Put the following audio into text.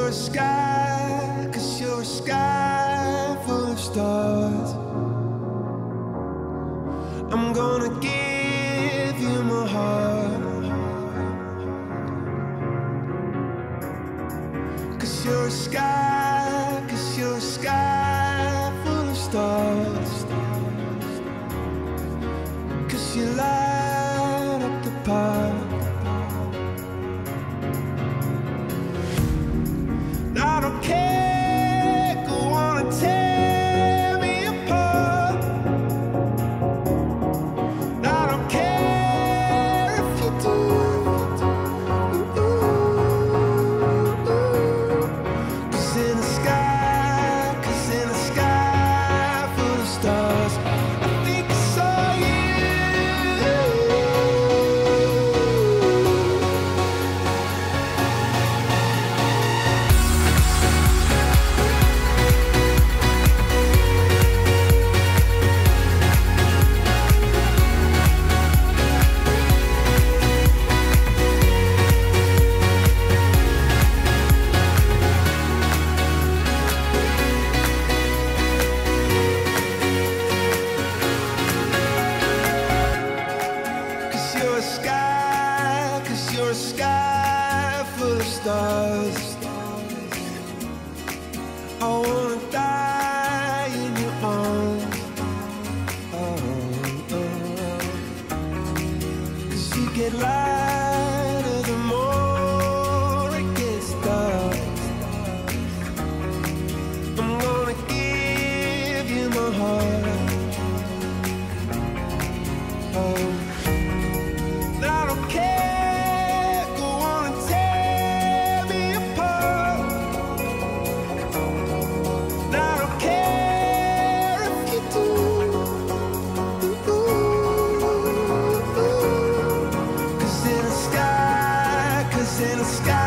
you're a sky, 'cause you're a sky full of stars. I'm gonna give you my heart, 'cause you're a sky, 'cause you're a sky full of stars. 'Cause you light up the park. I don't care, go on and tear me apart. I don't care if you do. Cause in the sky, 'cause in the sky full of stars, I think I saw you. You're a sky, 'cause you're a sky full of stars. I wanna die in your arms. Oh, oh. 'Cause you get lighter the more it gets dark. I'm gonna give you my heart. Oh, I don't care, go on and tear me apart. I don't care if you do. Cause in the sky, 'cause in the sky